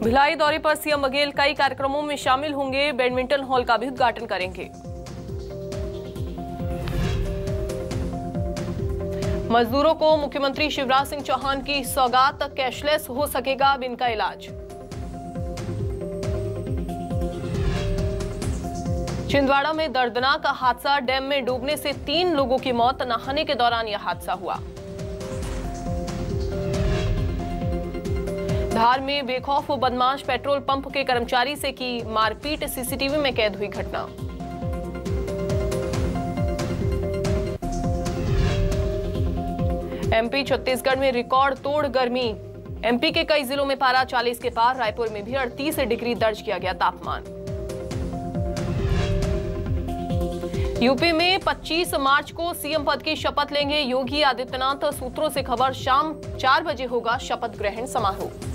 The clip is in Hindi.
भिलाई दौरे पर सीएम बघेल कई कार्यक्रमों में शामिल होंगे। बैडमिंटन हॉल का भी उद्घाटन करेंगे। मजदूरों को मुख्यमंत्री शिवराज सिंह चौहान की सौगात, कैशलेस हो सकेगा अब इनका इलाज। छिंदवाड़ा में दर्दनाक हादसा, डैम में डूबने से 3 लोगों की मौत। नहाने के दौरान यह हादसा हुआ। धार में बेखौफ बदमाश पेट्रोल पंप के कर्मचारी से की मारपीट, सीसीटीवी में कैद हुई घटना। एमपी छत्तीसगढ़ में रिकॉर्ड तोड़ गर्मी। एमपी के कई जिलों में पारा 40 के पार। रायपुर में भी 38 डिग्री दर्ज किया गया तापमान। यूपी में 25 मार्च को सीएम पद की शपथ लेंगे योगी आदित्यनाथ। सूत्रों से खबर, शाम 4 बजे होगा शपथ ग्रहण समारोह।